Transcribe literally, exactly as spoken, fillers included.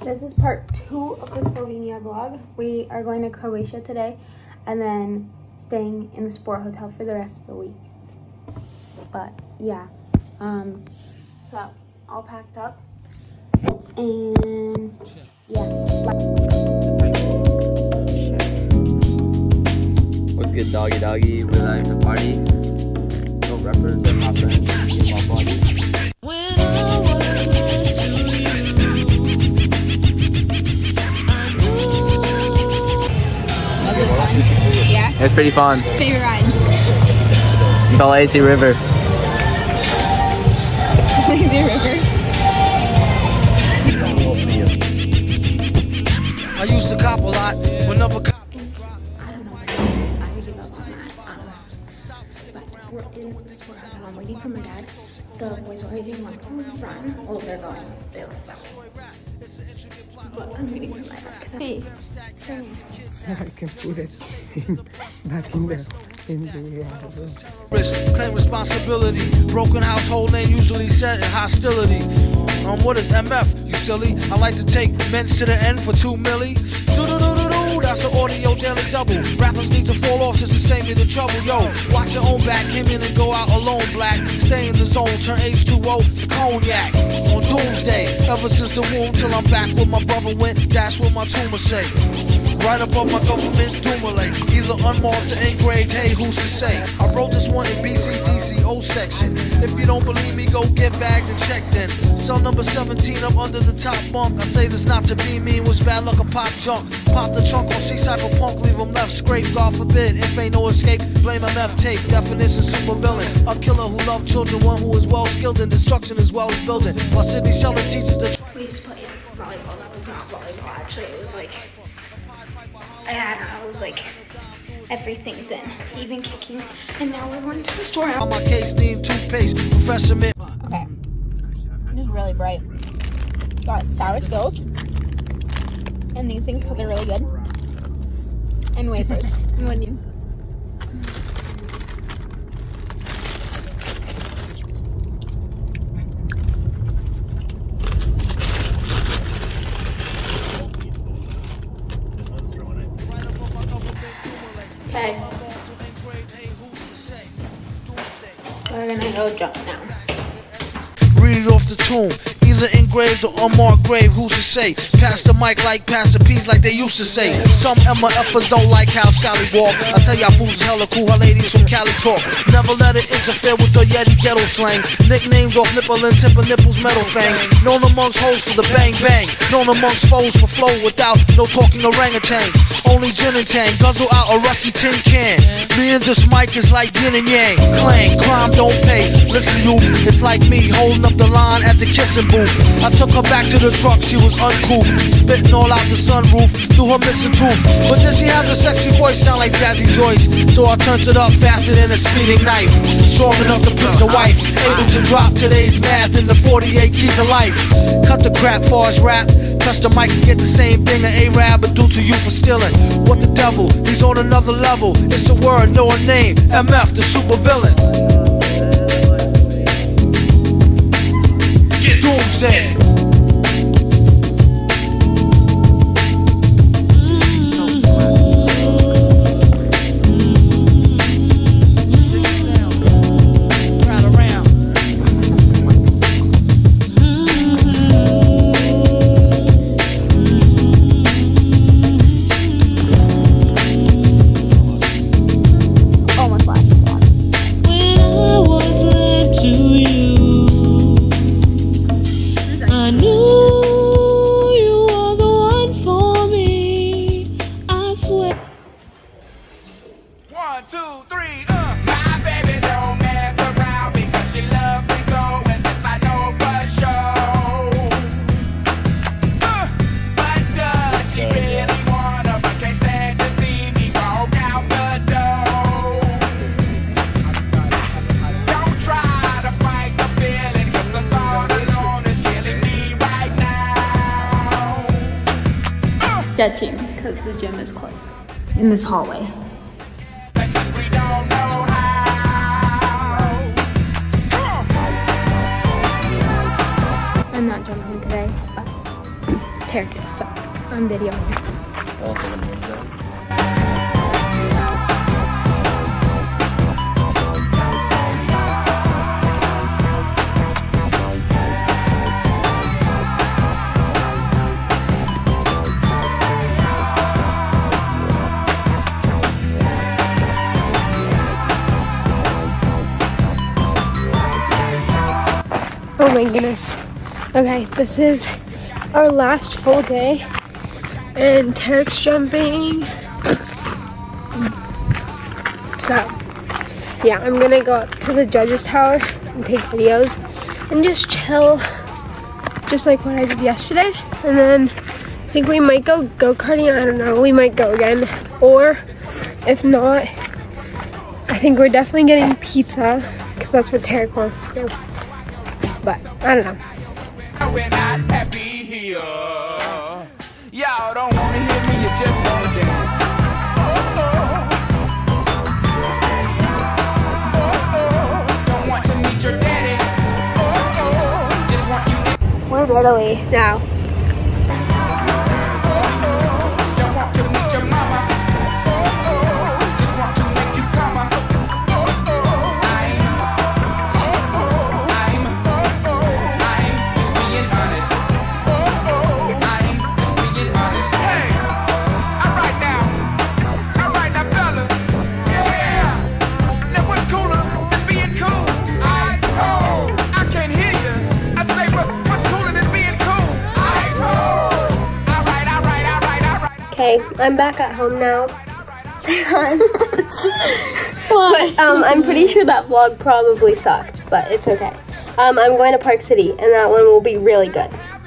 This is part two of the Slovenia vlog. We are going to Croatia today and then staying in the sport hotel for the rest of the week. But yeah, um, so all packed up and yeah. What's good, doggy doggy? We're live in the party. No represent my friends, my body. Yeah. It's pretty fun. Favorite ride? The lazy river. Lazy river. I used to cop a lot whenever cop. I don't know what it is. I would give up on that. Um, but we're in the sport hotel. I'm waiting for my dad. The boys are waiting one from the front. Well, they're going. They look that way. But I'm waiting for my dad because hey, show me. So I can put it in, back in the in the uh, Risk, claim responsibility. Broken household name usually set in hostility. Um, what is M F? You silly? I like to take men's to the end for two milli. Do do do do do. That's an audio daily double. Rappers need to fall off just to save me the trouble. Yo, watch your own back. Came in and go out alone. Black, stay in the zone. Turn H two O to cognac on doomsday. Ever since the womb till I'm back where my brother went. That's what my tumor say. Right above my government Dumoulin, either unmarked or engraved, hey, who's to say? I wrote this one in B C D C O section. If you don't believe me, go get bagged and checked then. Cell number seventeen up under the top bunk. I say this not to be mean, was bad luck a pop junk. Pop the trunk on C-Cypher punk, leave them left scrape, God forbid. If ain't no escape, blame M F tape. Definition super villain. A killer who loved children, one who is well skilled in destruction as well as building. While Sydney Sheldon teaches the... We just played volleyball. That was not volleyball, actually. It was like... I don't know, it was like everything's in, even kicking, and now we're going to the store. On my case, steam toothpaste, professor mint. Okay, this is really bright. Got sour skills, and these things because they're really good, and wafers. And what do you? Okay, we're gonna go jump now. Read it off the tomb, either engraved or unmarked grave, who's to say? Pass the mic like pass the peas like they used to say. Some M F ers don't like how Sally walk. I tell y'all fools is hella cool, her ladies from Cali talk. Never let it interfere with the Yeti ghetto slang. Nicknames off nipple and tip of nipples metal fang. Known amongst hoes for the bang bang. Known amongst foes for flow without no talking orangutans. Only gin and tang, guzzle out a rusty tin can. Me and this mic is like yin and yang. Clang, crime don't pay. Listen you, it's like me holding up the line at the kissing booth. I took her back to the truck, she was uncool, spitting all out the sunroof through her missing tooth. But then she has a sexy voice, sound like Jazzy Joyce. So I turned it up faster than a speeding knife. Strong enough to please a wife, able to drop today's math in the forty-eight keys of life. Cut the crap for us rap. Touch the mic and get the same thing an A-Rab would do to you for stealing. What the devil? He's on another level. It's a word, no a name. M F, the super villain. Doomsday. One, two, three, uh. My baby don't mess around because she loves me so, and this I know for sure. Uh, but does she really wanna, but can't stand to see me walk out the door? Don't try to fight the feeling, cause the thought alone is killing me right now. Uh. Stretching, because the gym is closed in this hallway. I'm not jumping today, but Tarek is, so I'm videoing. Also the moon zone. Oh my goodness. Okay, this is our last full day and Tarek's jumping. So, yeah, I'm gonna go up to the judges tower and take videos and just chill, just like what I did yesterday. And then I think we might go go-karting, I don't know, we might go again. Or if not, I think we're definitely getting pizza because that's what Tarek wants to do. But I don't know. We're not happy here. Y'all don't wanna hear me, you just wanna dance. Oh, oh. Oh, oh. Don't want to meet your daddy. Oh, oh. Just want you. We're in Italy now. Oh, oh. Don't want to meet your mama. Oh, oh. Just want to make you come. Oh, oh. I'm, oh, oh. I'm, oh, oh. I'm just being honest. Oh, oh. I'm just being honest. Hey, all right now, all right now, fellas. Yeah. Now what's cooler than being cool? Ice cold. I can't hear you. I say what's what's cooler than being cool? Ice cold. All right, all right, all right, all right. Okay, I'm back at home now. Say hi. But, um, I'm pretty sure that vlog probably sucked, but it's okay. Um, I'm going to Park City, and that one will be really good.